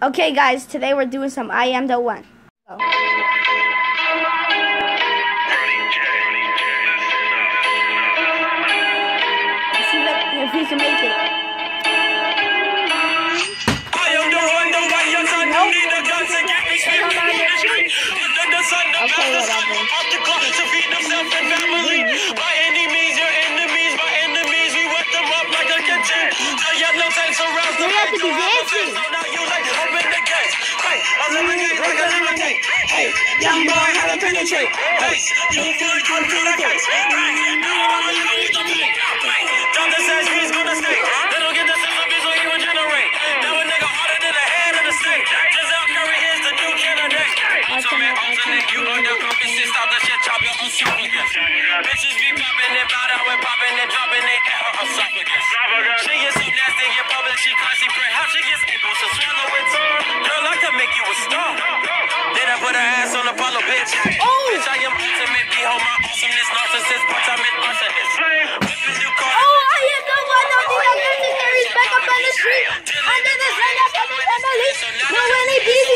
Okay, guys, today we're doing some I Am the One. Go. Let's see if we can make it. I am the one, the one, your son, you need a gun to get me straight from the street. The son, the bastard, off the clock to feed himself and family. By any means, your enemies, by enemies, we wet them up like a kitchen. So you have no time to rouse the fight, so now you like open the gates. Hey, I eliminate like a levitate. Hey, young boy, how to penetrate. Hey, you feel like I'm through the gates. Hey, now I'm gonna use the pain. Hey, Dr. says he's gonna stay. They don't get the sense of visual he will generate. Now a nigga harder than the head of the snake. Giselle Curry is the new candidate. Alternate, you on the compensation, stop the shit, chop your esophagus. Bitches be popping and bow down and popping and dropping they at her esophagus. She is so nasty in public, she classy, pray how she gets able to swallow it. Girl, I can make you a star. Then I put her ass on Apollo, bitch. Bitch, I am ultimate, behold my awesomeness, narcissist, but I'm an arsonist. I am the one on the other carries back up on the street. Under the sun up on the Emily. No, when he beats